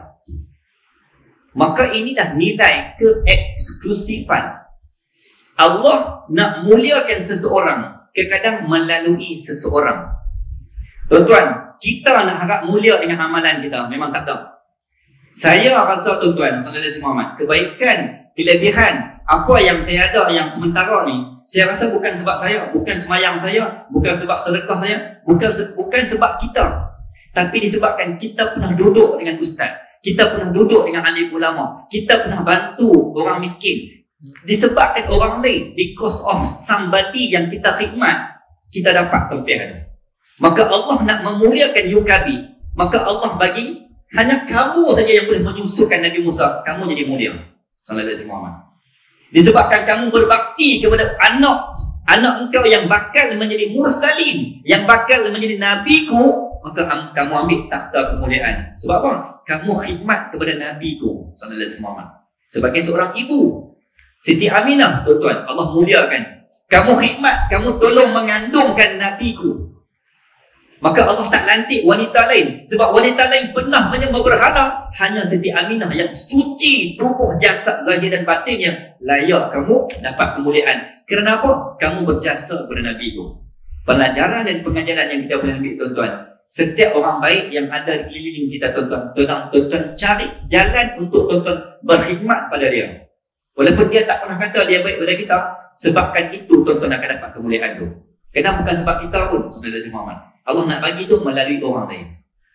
Maka inilah nilai keeksklusifan. Allah nak muliakan seseorang, kadang-kadang melalui seseorang. Tuan-tuan, kita nak harap mulia dengan amalan kita, memang tak tahu. Saya rasa tuan-tuan, sallallahu alaihi Muhammad, kebaikan, kelebihan, apa yang saya ada yang sementara ni, saya rasa bukan sebab saya, bukan semayang saya, bukan sebab sedekah saya, bukan se bukan sebab kita, tapi disebabkan kita pernah duduk dengan ustaz, kita pernah duduk dengan alim ulama, kita pernah bantu orang miskin, disebabkan orang lain, because of somebody yang kita khidmat, kita dapat tempiah itu. Maka Allah nak memuliakan Yukabi, maka Allah bagi hanya kamu saja yang boleh menyusukan Nabi Musa, kamu jadi mulia. Sallallahu alaihi Muhammad. Disebabkan kamu berbakti kepada anak anak engkau yang bakal menjadi mursalin, yang bakal menjadi nabiku, maka kamu ambil takhta kemuliaan. Sebab apa? Kamu khidmat kepada nabiku sallallahu alaihi Muhammad. Sebagai seorang ibu, Siti Aminah, tuan-tuan, Allah muliakan. Kamu khidmat, kamu tolong mengandungkan nabiku. Maka Allah tak lantik wanita lain. Sebab wanita lain pernah menyembah berhala. Hanya Siti Aminah yang suci tubuh, jasad, zahir dan batinnya, layak kamu dapat kemuliaan. Kerana apa? Kamu berjasa kepada Nabi itu. Pelajaran dan pengajaran yang kita boleh ambil, tuan-tuan, setiap orang baik yang ada di keliling kita, tuan-tuan, tuan-tuan cari jalan untuk tuan-tuan berkhidmat pada dia. Walaupun dia tak pernah kata dia baik pada kita, sebabkan itu tuan-tuan akan dapat kemuliaan tu. Kenapa? Bukan sebab kita pun, saudara Muhammad. Allah nak bagi tu melalui orang lain.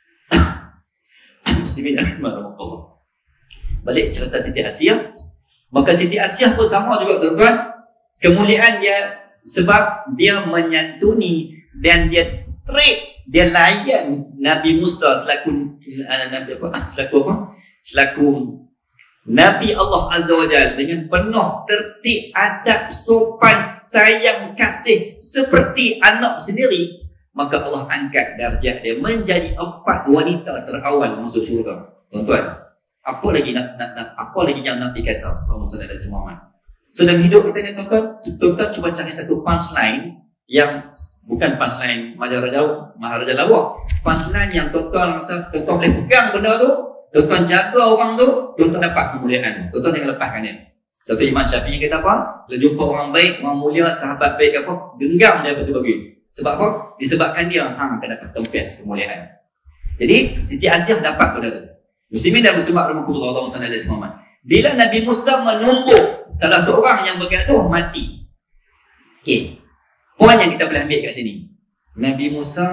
Muslimin rahimahullah. Balik cerita Siti Asiyah. Maka Siti Asiyah pun sama juga, tuan-tuan. Kemuliaan dia sebab dia menyantuni dan dia treat, dia layan Nabi Musa selaku uh, Nabi apa? Selaku apa? Selaku Nabi Allah Azza wa Jalla dengan penuh tertib, adab, sopan, sayang, kasih seperti anak sendiri. Maka Allah angkat darjah dia menjadi empat wanita terawal masuk syurga. Tuan-tuan, apa lagi nak, nak, nak apa lagi yang nak dikata? Allahumma salli ala sayyidina Muhammad. So dalam hidup kita ni, tuan-tuan, tuan-tuan cuba cari satu punchline yang bukan punchline Maharaja Maharaja Lawak. Punchline yang tuan-tuan rasa tuan-tuan boleh pegang benda tu, tuan-tuan jaga orang tu, tuan-tuan dapat kemuliaan. Tuan-tuan jangan lepaskan dia. Satu Imam Syafi'i kata apa? Kalau jumpa orang baik, orang mulia, sahabat baik apa, genggam dia betul-betul. Sebab apa? Disebabkan dia hang akan dapat tempias kemuliaan. Jadi Siti Asiyah dapat benda tu. Muslimin dan muslimat rahimahullah, Allahumma salli ala Muhammad. Bila Nabi Musa menumbuk salah seorang yang bergaduh mati. Okey. Poin yang kita boleh ambil kat sini. Nabi Musa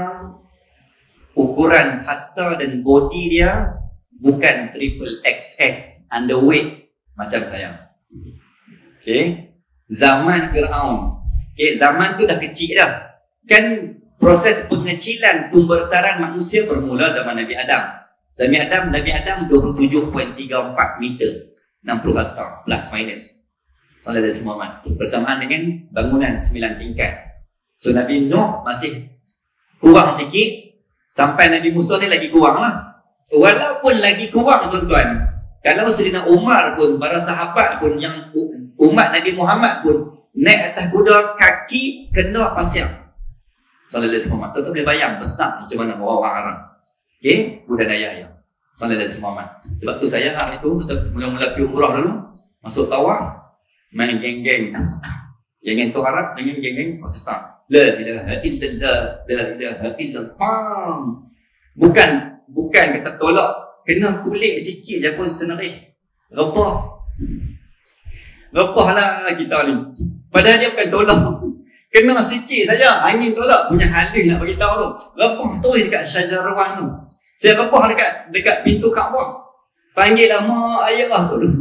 ukuran hasta dan body dia bukan triple X S underweight macam saya. Okey. Zaman Firaun. Okey, zaman tu dah kecil dah. Kan proses pengecilan tumbersarang manusia bermula zaman Nabi Adam. Zaman Adam, Nabi Adam dua puluh tujuh perpuluhan tiga empat meter, enam puluh hasta plus minus. Sallallahu alaihi Muhammad. Bersamaan dengan bangunan sembilan tingkat. So Nabi Nuh masih kurang sikit, sampai Nabi Musa ni lagi kurang lah. Walaupun lagi kurang, tuan-tuan, kalau Sayyidina Umar pun, para sahabat pun, yang umat Nabi Muhammad pun naik atas kuda, kaki kena pasir. Sallallahu alaihi Muhammad. Tuan-tuan boleh bayang besar macam mana orang Arab. Okey, budaya ya. Sallallahu alaihi Muhammad. Sebab tu saya hari tu mula-mula pergi umrah dulu, masuk tawaf, main geng-geng. Geng-geng tu Arab dengan geng-geng Pakistan. La ilaha illallah, la ilaha illallah. Bukan bukan kata tolak, kena kulit sikit je pun senerih. Repah. Repah lah kita ni. Padahal dia bukan tolak. Kena sikit saja, angin tolak punya halus nak bagi tahu tu. Repah tu dekat Syajarwan tu. Saya repah dekat dekat pintu Kaabah. Panggil lah mak ayah tu tu.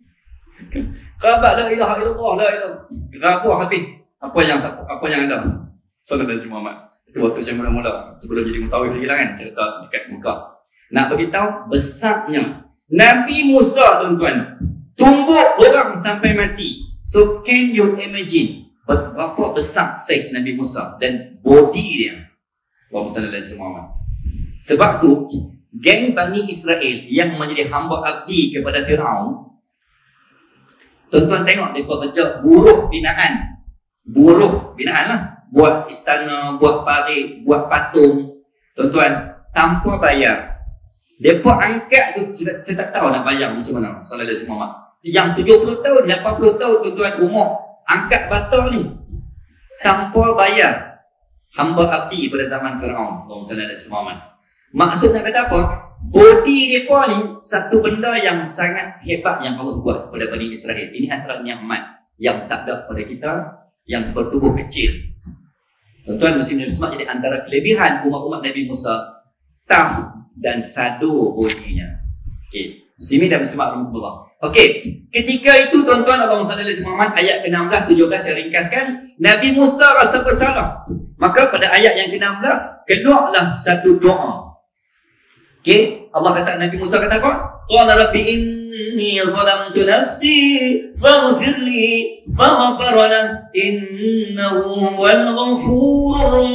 Kerabat la ilaha illallah, la ilaha. Rabah habis. Apa yang apa yang ada? Sallallahu alaihi Muhammad. Itu waktu saya mula-mula sebelum jadi mutawif lagi lah kan, cerita dekat Mekah. Nak beritahu besarnya Nabi Musa, tuan-tuan, tumbuk orang sampai mati. So can you imagine berapa besar saiz Nabi Musa dan body dia. Allahumma salli ala sayyidina Muhammad. Sebab tu geng Bani Israel yang menjadi hamba abdi kepada Firaun, tuan-tuan tengok mereka kerja buruh binaan. Buruh binaan lah. Buat istana, buat parit, buat patung. Tuan-tuan, tanpa bayar. Mereka angkat tu, saya, saya tak tahu nak bayar macam mana. Sallallahu alaihi wasallam. Yang tujuh puluh tahun, lapan puluh tahun tuan-tuan umur angkat bata ni tanpa bayar. Hamba abdi pada zaman Firaun. Allahumma salli ala sayyidina Muhammad. Maksud nak kata apa? Body mereka ni satu benda yang sangat hebat yang Allah buat pada Bani Israel. Ini antara nikmat yang tak ada pada kita yang bertubuh kecil. Tuan-tuan muslimin muslimat, jadi antara kelebihan umat-umat Nabi Musa, tough dan sado bodinya. Okey, muslimin dan muslimat rahmatullah. Okey, ketika itu tuan-tuan, Allahumma salli ala Muhammad, ayat ke enam belas tujuh belas saya ringkaskan, Nabi Musa rasa bersalah. Maka pada ayat yang ke enam belas keluarlah satu doa. Okey, Allah kata, Nabi Musa kata apa? Qala rabbi inni zalamtu nafsi faghfir li faghfara lahu innahu huwal ghafurur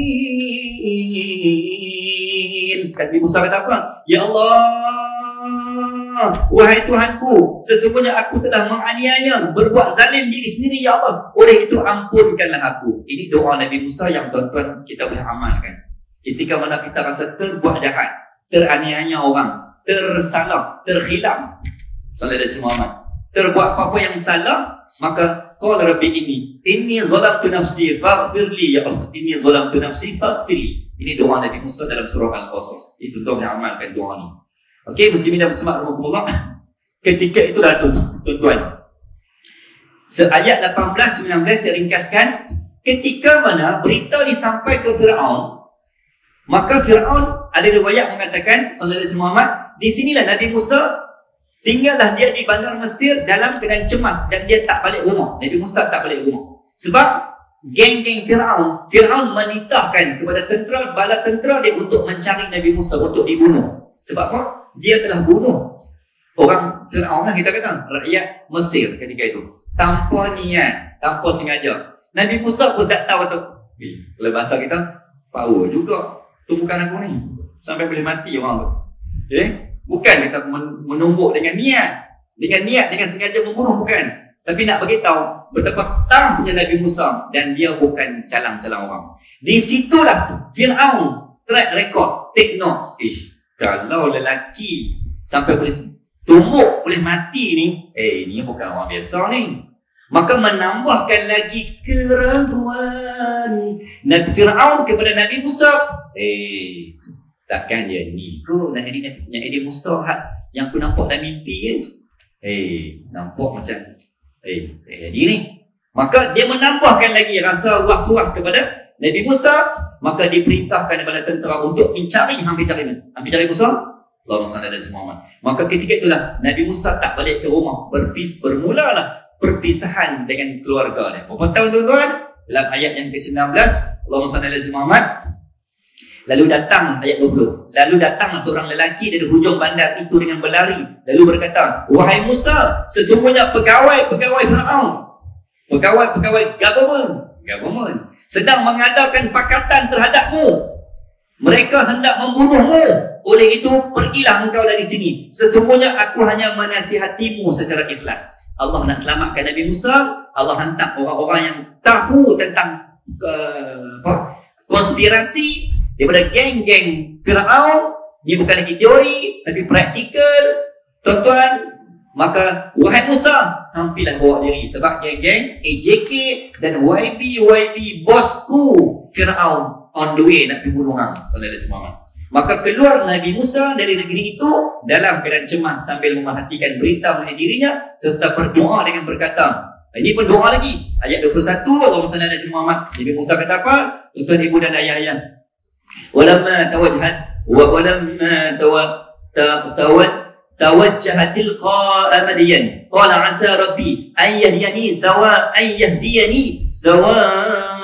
rahim. Nabi Musa kata apa? Ya Allah, wahai Tuhanku, sesungguhnya aku telah menganiaya, berbuat zalim diri sendiri, ya Allah. Oleh itu ampunkanlah aku. Ini doa Nabi Musa yang tuan-tuan kita boleh amalkan. Ketika mana kita rasa terbuat jahat, teraniaya orang, tersalah, terkhilaf, sallallahu alaihi wasallam, terbuat apa-apa yang salah, maka qala rabbi inni inni zalamtu nafsi faghfirli, ya Allah, inni zalamtu nafsi faghfirli. Ini doa Nabi Musa dalam surah Al-Qasas. Itu tuan amalkan doa ni. Okey, muslimin dan muslimat rahmatullah. Ketika itulah tuan-tuan, seayat lapan belas sembilan belas saya ringkaskan, ketika mana berita disampai ke Firaun, maka Firaun, ada riwayat mengatakan sallallahu alaihi wasallam, di sinilah Nabi Musa tinggallah dia di bandar Mesir dalam keadaan cemas dan dia tak balik rumah. Nabi Musa tak balik rumah. Sebab geng-geng Firaun, Firaun menitahkan kepada tentera, bala tentera dia untuk mencari Nabi Musa untuk dibunuh. Sebab apa? Dia telah bunuh orang Firaun lah, kita kata rakyat Mesir ketika itu tanpa niat, tanpa sengaja. Nabi Musa pun tak tahu tu. Eh, kalau bahasa kita, power juga tumbukan aku ni sampai boleh mati orang tu. Eh, bukan kita menumbuk dengan niat, dengan niat, dengan sengaja membunuh, bukan. Tapi nak bagi tahu betapa toughnya Nabi Musa dan dia bukan calang-calang orang. Di situlah Firaun track record, take note. Ish, kalau lelaki sampai boleh tumbuk, boleh mati ni, eh ni bukan orang biasa ni. Maka menambahkan lagi keraguan Nabi Firaun kepada Nabi Musa. Eh, takkan dia ni ko nak jadi nak jadi Musa yang aku nampak dalam mimpi kan? Eh, nampak macam eh tak jadi ni. Maka dia menambahkan lagi rasa was-was kepada Nabi Musa. Maka diperintahkan kepada tentera untuk mencari, hampir cari ni, hampir cari Musa. Allahumma salli ala sayyidina Muhammad. Maka ketika itulah Nabi Musa tak balik ke rumah. Berpis bermulalah perpisahan dengan keluarga dia. Berapa tahun tuan-tuan? Dalam ayat yang ke sembilan belas, Allahumma salli ala sayyidina Muhammad. Lalu datang ayat dua puluh. Lalu datang seorang lelaki dari hujung bandar itu dengan berlari. Lalu berkata, wahai Musa, sesungguhnya pegawai-pegawai Firaun, pegawai-pegawai government, government sedang mengadakan pakatan terhadapmu. Mereka hendak membunuhmu. Oleh itu, pergilah engkau dari sini. Sesungguhnya aku hanya menasihatimu secara ikhlas. Allah nak selamatkan Nabi Musa. Allah hantar orang-orang yang tahu tentang uh, apa, konspirasi daripada geng-geng Firaun. Ini bukan lagi teori, tapi praktikal. Tuan-tuan, maka wahai Musa, hampirlah bawa diri. Sebab geng-geng A J K dan Y B Y B bosku Firaun on the way nak pergi bunuh orang. Sallallahu alaihi wasallam. Maka keluar Nabi Musa dari negeri itu dalam keadaan cemas sambil memerhatikan berita mengenai dirinya serta berdoa dengan berkata, ini pun doa lagi. Ayat dua puluh satu, Allahumma salli ala sayyidina Muhammad. Nabi Musa kata apa? Tuan-tuan, ibu dan ayah-ayah. Walamma tawajjahat wa walamma tawat tawajjaha tilqa'a Madyan. Qala 'asa rabbi an yahdiyani sawa an yahdiyani sawa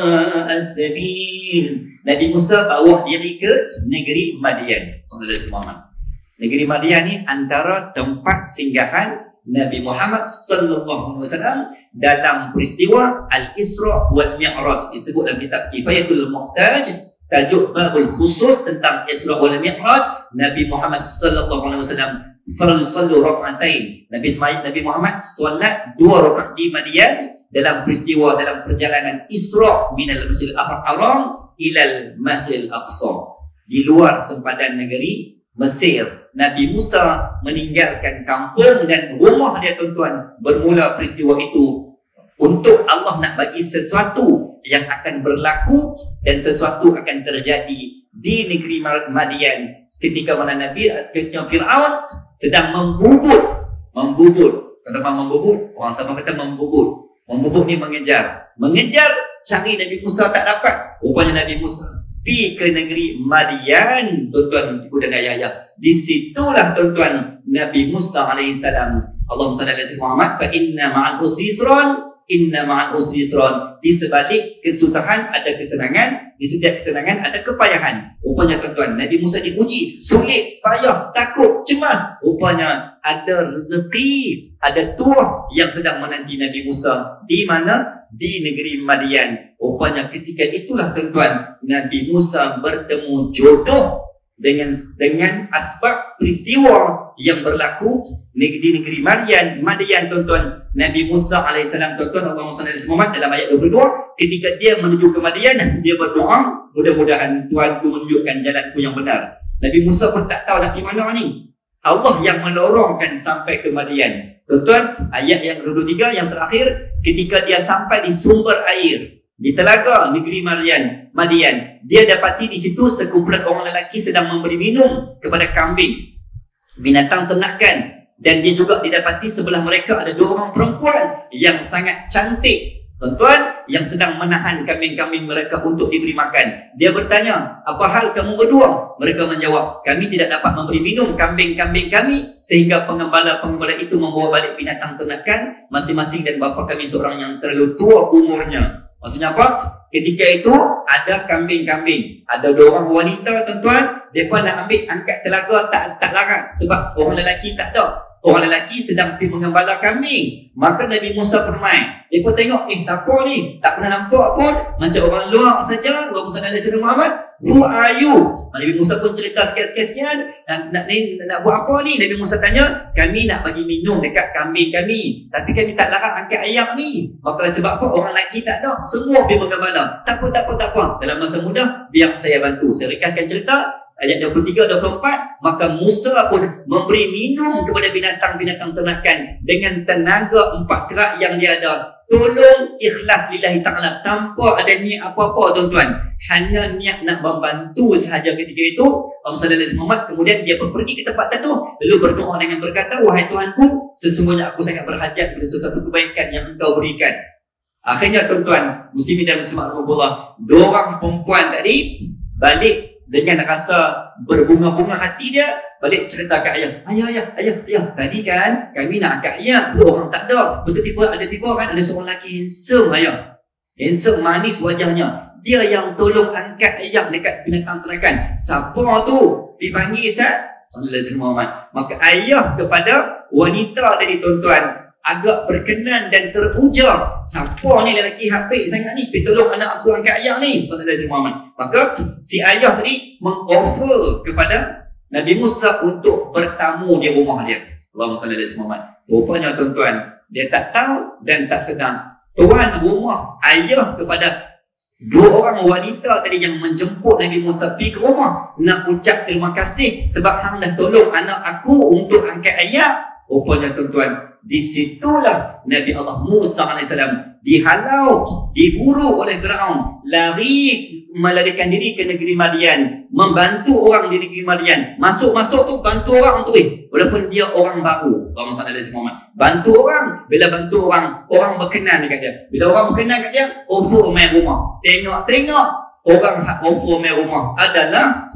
as-sabil. Nabi Musa bawa diri ke negeri Madian. Sallallahu alaihi wasallam. Negeri Madian ni antara tempat singgahan Nabi Muhammad sallallahu alaihi wasallam dalam peristiwa Al-Isra wal Mi'raj. Disebut dalam kitab Kifayatul Muhtaj, tajuk babul khusus tentang Isra wal Mi'raj. Nabi Muhammad sallallahu alaihi wasallam farsallu rak'atain. Nabi Ismail Nabi Muhammad solat dua rakaat di Madian dalam peristiwa dalam perjalanan Isra minal Masjidil Haram ilal Masjidil Aqsa. Di luar sempadan negeri Mesir, Nabi Musa meninggalkan kampung dan rumah dia, tuan-tuan. Bermula peristiwa itu untuk Allah nak bagi sesuatu yang akan berlaku dan sesuatu akan terjadi di negeri Madian ketika mana Nabi ketika Fir'aun sedang membubut membubut kenapa membubut? Orang sama kata membubut. Membubut ni mengejar mengejar cari Nabi Musa, tak dapat. Rupanya Nabi Musa pergi ke negeri Madian, tuan-tuan, ibu dan ayah. Di situlah, tuan-tuan, Nabi Musa alaihissalam. Allahumma salli ala sayyidina Muhammad, fa inna ma'al usri yusran, inna ma'al usri yusran. Di sebalik kesusahan ada kesenangan, di setiap kesenangan ada kepayahan. Rupanya, tuan-tuan, Nabi Musa diuji, sulit, payah, takut, cemas. Rupanya ada rezeki, ada tuah yang sedang menanti Nabi Musa. Di mana? Di negeri Madian. Rupanya ketika itulah, tuan-tuan, Nabi Musa bertemu jodoh dengan dengan asbab peristiwa yang berlaku di negeri Madian. Madian, tuan-tuan, Nabi Musa alaihissalam, tuan-tuan, Allahumma salli ala Muhammad, dalam ayat dua puluh dua, ketika dia menuju ke Madian, dia berdoa, mudah-mudahan Tuhanku menunjukkan jalanku yang benar. Nabi Musa pun tak tahu nak pergi mana ni. Allah yang mendorongkan sampai ke Madian. Tuan-tuan, ayat yang dua puluh tiga yang terakhir, ketika dia sampai di sumber air di telaga negeri Madian, Madian, dia dapati di situ sekumpulan orang lelaki sedang memberi minum kepada kambing, binatang ternakan, dan dia juga didapati sebelah mereka ada dua orang perempuan yang sangat cantik, tuan-tuan, yang sedang menahan kambing-kambing mereka untuk diberi makan. Dia bertanya, apa hal kamu berdua? Mereka menjawab, kami tidak dapat memberi minum kambing-kambing kami sehingga pengembala-pengembala itu membawa balik binatang ternakan masing-masing, dan bapa kami seorang yang terlalu tua umurnya. Maksudnya apa? Ketika itu ada kambing-kambing, ada dua orang wanita, tuan-tuan, mereka nak ambil angkat telaga, tak tak larat sebab orang lelaki tak ada. Orang lelaki sedang pergi mengembala kambing. Maka Nabi Musa permai. Dia pun tengok, eh siapa ni? Tak pernah nampak pun. Macam orang luar saja. Orang Musa dan Sayyidina Muhammad, who are you? Nabi Musa pun cerita sekian-sekian. Nak, nak, nak, nak buat apa ni? Nabi Musa tanya, kami nak bagi minum dekat kambing kami. Tapi kami tak larang angkat ayak ni. Maka sebab apa? Orang lelaki tak ada. Semua pergi mengembala. Tak apa, tak apa, tak apa. Dalam masa mudah, biar saya bantu. Saya rekaskan cerita. Ayat dua puluh tiga dua puluh empat, maka Musa pun memberi minum kepada binatang-binatang ternakan dengan tenaga empat kerak yang dia ada. Tolong ikhlas lillahi ta'ala, tanpa ada niat apa-apa, tuan-tuan. Hanya niat nak membantu sahaja ketika itu. Muhammad kemudian dia pun pergi ke tempat itu, lalu berdoa dengan berkata, wahai Tuhanku, sesungguhnya aku sangat berhajat kepada sesuatu kebaikan yang engkau berikan. Akhirnya, tuan-tuan, muslimin dan muslimat rahmatullah, dua orang perempuan tadi balik dengan rasa berbunga-bunga hati dia, balik cerita kat ayah. Ayah, ayah, ayah, ayah, tadi kan kami nak angkat ayah, dua orang tak ada. Betul tiba ada tiba kan ada seorang lelaki handsome, ayah. Handsome, manis wajahnya. Dia yang tolong angkat ayah dekat binatang ternakan. Siapa tu? Dipanggil Sat Sallallahu Alaihi Wasallam. Maka ayah kepada wanita tadi, tuan-tuan, agak berkenan dan teruja. Siapa ni lelaki habis sangat ni, pergi tolong anak aku angkat ayah ni. Sallallahu Alaihi Wasallam. Maka si ayah tadi mengoffer kepada Nabi Musa untuk bertamu di rumah dia. Allahumma salli ala Muhammad. Rupanya, tuan-tuan, dia tak tahu dan tak sedang, tuan rumah, ayah kepada dua orang wanita tadi yang menjemput Nabi Musa pergi ke rumah, nak ucap terima kasih sebab hang dah tolong anak aku untuk angkat ayah. Rupanya, tuan-tuan, di situlah Nabi Allah Musa alaihissalam dihalau, diburu oleh Firaun, lari melarikan diri ke negeri Madian, membantu orang di negeri Madian. Masuk-masuk tu bantu orang tu, eh, walaupun dia orang baru. Allahumma salli ala Muhammad. Bantu orang, bila bantu orang, orang berkenan dekat dia. Bila orang berkenan dekat dia, offer main rumah. Tengok-tengok orang hak offer main rumah adalah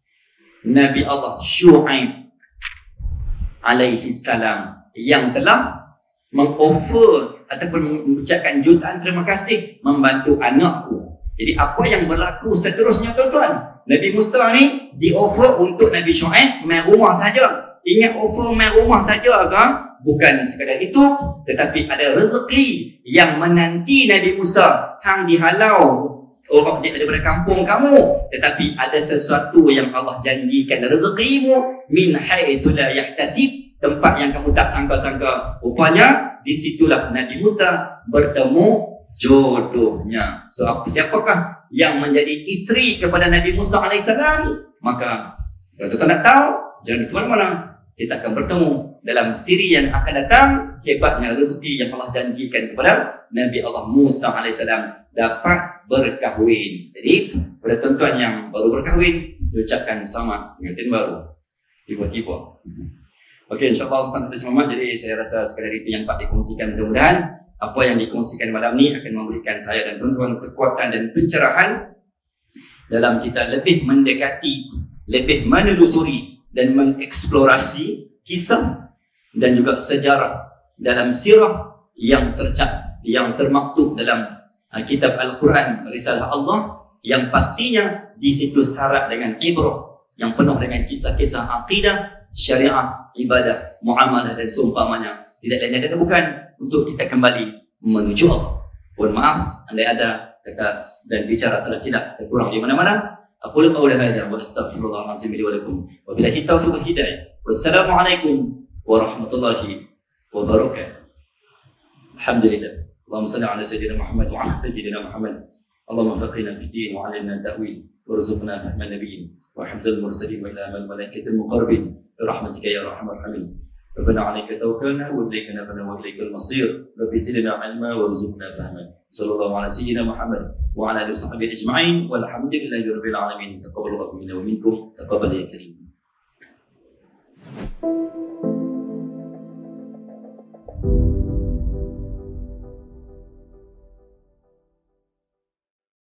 Nabi Allah Syuaib alaihi salam, yang telah mengoffer ataupun mengucapkan jutaan terima kasih membantu anakku. Jadi apa yang berlaku seterusnya tuan-tuan? Nabi Musa ni di offer untuk Nabi Shu'aib main rumah saja. Ingat offer main rumah saja ke? Bukan sekadar itu, tetapi ada rezeki yang menanti Nabi Musa. Hang dihalau orang daripada kampung kamu, tetapi ada sesuatu yang Allah janjikan, rezekimu min haitsu la yahtasib, tempat yang kamu tak sangka-sangka. Rupanya disitulah Nabi Musa bertemu jodohnya. So, siapakah yang menjadi isteri kepada Nabi Musa alaihissalam? Maka kalau kita nak tahu, jangan ke mana-mana. Kita akan bertemu dalam siri yang akan datang. Hebatnya rezeki yang Allah janjikan kepada Nabi Allah Musa alaihissalam dapat berkahwin. Jadi pada tuan-tuan yang baru berkahwin, diucapkan selamat pengantin baru. Tiba-tiba. Okey, insyaAllah sangat selamat. Jadi saya rasa sekadar itu yang Pak dikongsikan. Mudah-mudahan apa yang dikongsikan malam ni akan memberikan saya dan tuan-tuan kekuatan dan pencerahan dalam kita lebih mendekati, lebih menelusuri dan mengeksplorasi kisah dan juga sejarah dalam sirah yang tercat, yang termaktub dalam uh, kitab Al-Quran, Risalah Allah, yang pastinya di situ syarat dengan ibrah, yang penuh dengan kisah-kisah akidah, syariah, ibadah, muamalah dan seumpamanya. Tidak lain dan bukan untuk kita kembali menuju Allah. Mohon maaf andai ada kata dan bicara salah silap terkurang di mana-mana. Aku qawli hadza wa astaghfirullah al-azim li wa lakum wa billahi taufiq wal hidayah. Wassalamualaikum warahmatullahi wabarakatuh. Alhamdulillah. Allahumma salli ala sayyidina Muhammad wa ala sayyidina Muhammad. Allahumma faqihna fid din wa 'allimna at-ta'wil warzuqna fahma an-nabiyyin wa hifdzal mursalin wa ilhamal malaikatil muqarrabin birahmatika ya arhamar rahimin. ربنا عليك توكلنا وإليك نبنا وإليك المصير رب زدنا علما وارزقنا فهما صلى الله على سيدنا محمد وعلى آله وصحبه أجمعين والحمد لله رب العالمين تقبل الله منا ومنكم تقبل يا كريم.